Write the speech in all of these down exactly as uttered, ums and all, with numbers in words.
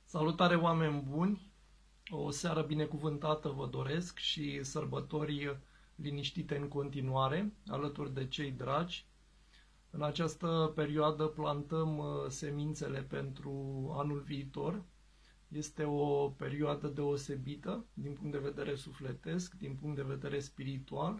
Salutare, oameni buni! O seară binecuvântată vă doresc și sărbători liniștite în continuare, alături de cei dragi. În această perioadă plantăm semințele pentru anul viitor. Este o perioadă deosebită din punct de vedere sufletesc, din punct de vedere spiritual.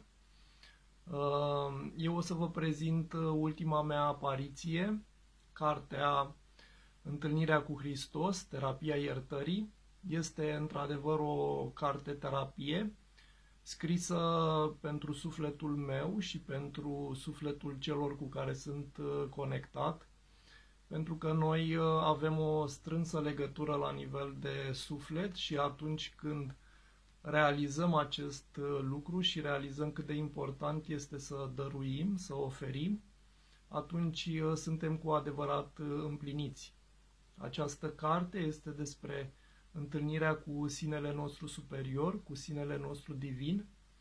Eu o să vă prezint ultima mea apariție, cartea Întâlnirea cu Hristos, Terapia iertării. Este într-adevăr o carte terapie scrisă pentru sufletul meu și pentru sufletul celor cu care sunt conectat, pentru că noi avem o strânsă legătură la nivel de suflet și atunci când realizăm acest lucru și realizăm cât de important este să dăruim, să oferim, atunci suntem cu adevărat împliniți. Această carte este despre întâlnirea cu sinele nostru superior, cu sinele nostru divin.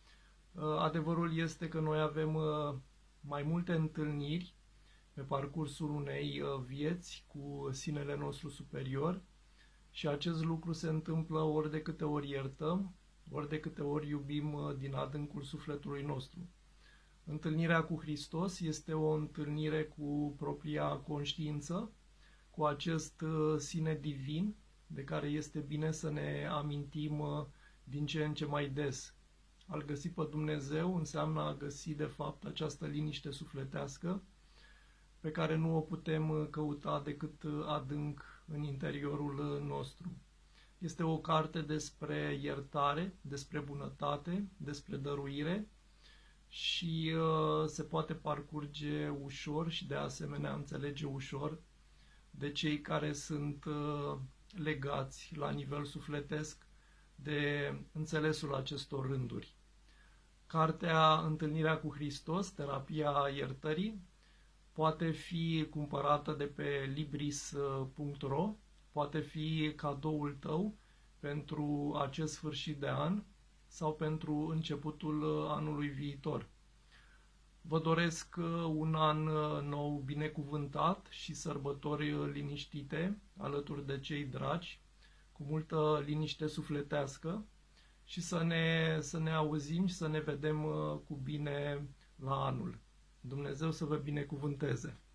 Adevărul este că noi avem mai multe întâlniri pe parcursul unei vieți cu sinele nostru superior și acest lucru se întâmplă ori de câte ori iertăm, ori de câte ori iubim din adâncul sufletului nostru. Întâlnirea cu Hristos este o întâlnire cu propria conștiință, cu acest sine divin, de care este bine să ne amintim din ce în ce mai des. A-L găsi pe Dumnezeu înseamnă a găsi, de fapt, această liniște sufletească, pe care nu o putem căuta decât adânc în interiorul nostru. Este o carte despre iertare, despre bunătate, despre dăruire și uh, se poate parcurge ușor și de asemenea înțelege ușor de cei care sunt uh, legați la nivel sufletesc de înțelesul acestor rânduri. Cartea Întâlnirea cu Hristos, Terapia iertării, poate fi cumpărată de pe libris punct ro, poate fi cadoul tău pentru acest sfârșit de an sau pentru începutul anului viitor. Vă doresc un an nou binecuvântat și sărbători liniștite alături de cei dragi, cu multă liniște sufletească și să ne, să ne auzim și să ne vedem cu bine la anul. Dumnezeu să vă binecuvânteze!